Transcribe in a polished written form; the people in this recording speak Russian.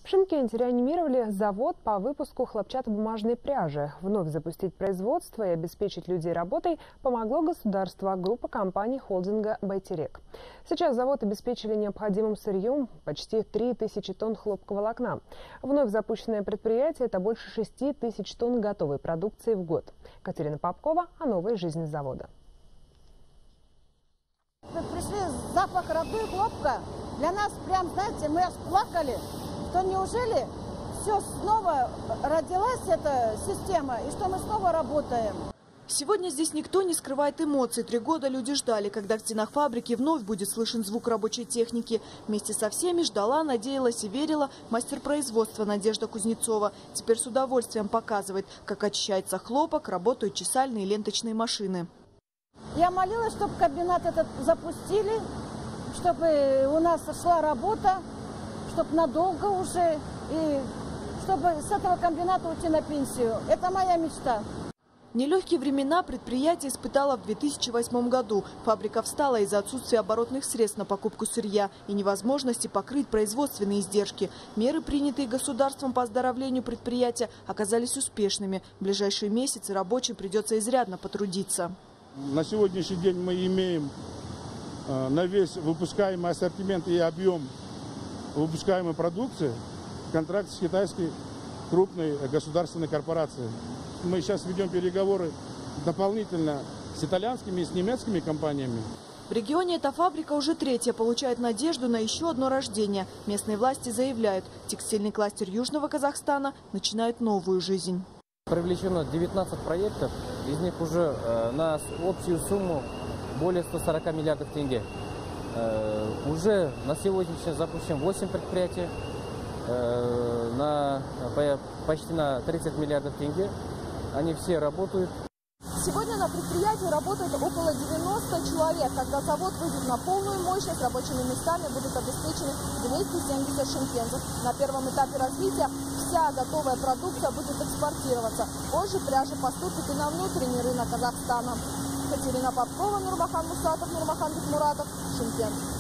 В Шымкенте реанимировали завод по выпуску хлопчатобумажной пряжи. Вновь запустить производство и обеспечить людей работой помогло государство, группа компаний холдинга «Байтерек». Сейчас завод обеспечили необходимым сырьем почти 3000 тонн хлопковолокна. Вновь запущенное предприятие – это больше 6000 тонн готовой продукции в год. Катерина Попкова о новой жизни завода. Пришли запах родной хлопка. Для нас прям, знаете, мы аж плакали, что неужели все снова родилась эта система и что мы снова работаем. Сегодня здесь никто не скрывает эмоций. 3 года люди ждали, когда в стенах фабрики вновь будет слышен звук рабочей техники. Вместе со всеми ждала, надеялась и верила мастер производства Надежда Кузнецова. Теперь с удовольствием показывает, как очищается хлопок, работают чесальные и ленточные машины. Я молилась, чтобы комбинат этот запустили, чтобы у нас шла работа, чтобы надолго уже, и чтобы с этого комбината уйти на пенсию. Это моя мечта. Нелегкие времена предприятие испытало в 2008 году. Фабрика встала из-за отсутствия оборотных средств на покупку сырья и невозможности покрыть производственные издержки. Меры, принятые государством по оздоровлению предприятия, оказались успешными. В ближайшие месяцы рабочим придется изрядно потрудиться. На сегодняшний день мы имеем на весь выпускаемый ассортимент и объем выпускаемой продукции контракт с китайской крупной государственной корпорацией. Мы сейчас ведем переговоры дополнительно с итальянскими и с немецкими компаниями. В регионе эта фабрика уже 3-я получает надежду на еще одно рождение. Местные власти заявляют, текстильный кластер Южного Казахстана начинает новую жизнь. Привлечено 19 проектов, из них уже на общую сумму более 140 миллиардов тенге. Уже на сегодняшний запущен 8 предприятий, почти на 30 миллиардов тенге. Они все работают. Сегодня на предприятии работает около 90 человек. Когда завод выйдет на полную мощность, рабочими местами будут обеспечены 270 шымкентцев. На первом этапе развития вся готовая продукция будет экспортироваться. Позже пряжа поступит и на внутренний рынок Казахстана. Катерина Попкова, Нурмахан Мусатов, Нурмахан Бекмуратов, Шымкент.